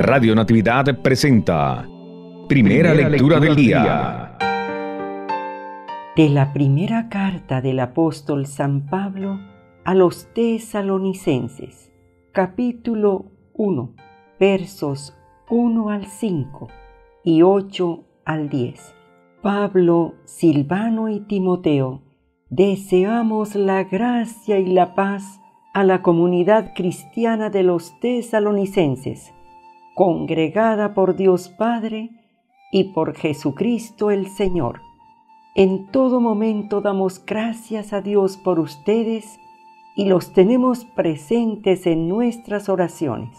Radio Natividad presenta Primera Lectura del Día. De la primera carta del apóstol San Pablo a los Tesalonicenses, capítulo 1, versos 1 al 5 y 8 al 10. Pablo, Silvano y Timoteo, deseamos la gracia y la paz a la comunidad cristiana de los tesalonicenses, congregada por Dios Padre y por Jesucristo el Señor. En todo momento damos gracias a Dios por ustedes y los tenemos presentes en nuestras oraciones.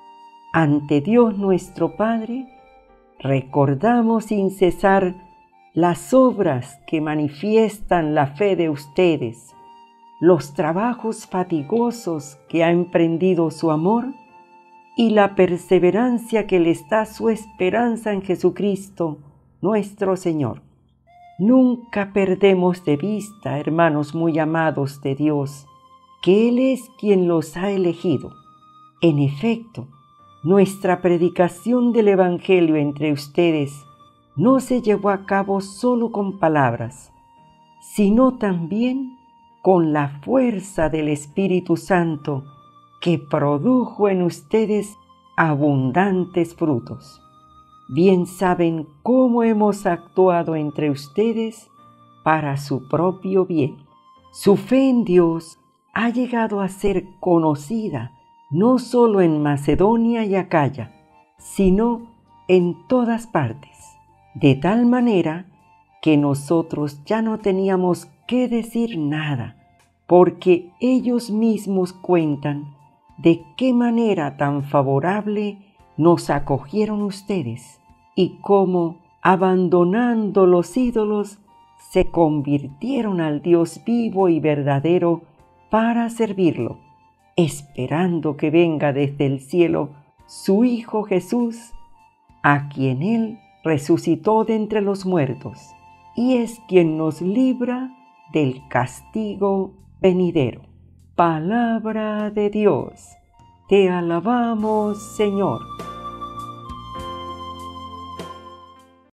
Ante Dios nuestro Padre, recordamos sin cesar las obras que manifiestan la fe de ustedes, los trabajos fatigosos que ha emprendido su amor y la perseverancia que les da su esperanza en Jesucristo, nuestro Señor. Nunca perdemos de vista, hermanos muy amados de Dios, que Él es quien los ha elegido. En efecto, nuestra predicación del Evangelio entre ustedes no se llevó a cabo solo con palabras, sino también con la fuerza del Espíritu Santo que produjo en ustedes abundantes frutos. Bien saben cómo hemos actuado entre ustedes para su propio bien. Su fe en Dios ha llegado a ser conocida no solo en Macedonia y Acaya, sino en todas partes, de tal manera que nosotros ya no teníamos que decir nada, porque ellos mismos cuentan de qué manera tan favorable nos acogieron ustedes y cómo, abandonando los ídolos, se convirtieron al Dios vivo y verdadero para servirlo, esperando que venga desde el cielo su Hijo Jesús, a quien Él resucitó de entre los muertos, y es quien nos libra del castigo venidero. Palabra de Dios. Te alabamos, Señor.